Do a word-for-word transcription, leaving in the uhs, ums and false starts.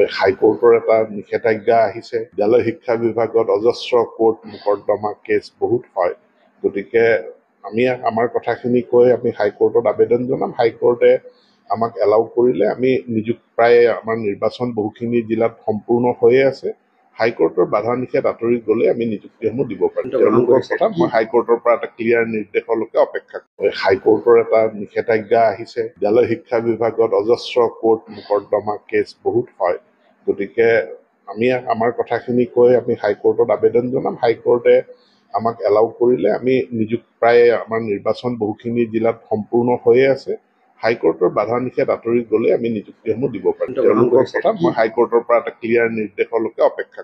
হাইকোৰ্টৰ এটা নিষেধাজ্ঞা আহিছে। বিদ্যালয় শিক্ষা বিভাগত অজস্ৰ কোৰ্ট মোকৰ্দমা কেছ বহুত হয়, গতিকে আমি আমাৰ কথাখিনি কৈ আমি হাইকোৰ্টত আবেদন জনাম। হাইকোৰ্টে আমাক এলাউ কৰিলে আমি নিযুক্তি প্ৰায় আমাৰ নিৰ্বাচন বহুখিনি জিলাত সম্পূৰ্ণ হৈয়ে আছে। হাইকোৰ্টৰ বাধা নিষেধ আঁতৰি গ'লে আমি নিযুক্তিসমূহ দিব পাৰিম। তেওঁলোকৰ কথা মই হাইকোৰ্টৰ পৰা এটা ক্লিয়াৰ নিৰ্দেশলৈকে অপেক্ষা কৰোঁ। হাইকোৰ্টৰ এটা নিষেধাজ্ঞা আহিছে। বিদ্যালয় শিক্ষা বিভাগত অজস্ৰ কোৰ্ট মোকৰ্দমা কেছ বহুত হয়, গতিকে আমি আমাৰ কথাখিনি কৈ আমি হাইকোৰ্টত আবেদন জনাম। হাইকোৰ্টে আমাক এলাউ কৰিলে আমি নিযুক্তি প্ৰায় আমাৰ নিৰ্বাচন বহুখিনি জিলাত সম্পূৰ্ণ হৈয়ে আছে। হাইকোৰ্টৰ বাধা নিষেধ আঁতৰি গ'লে আমি নিযুক্তিসমূহ দিব পাৰিম। তেওঁলোকৰ কথা মই হাইকোৰ্টৰ পৰা এটা ক্লিয়াৰ নিৰ্দেশলৈকে অপেক্ষা কৰোঁ।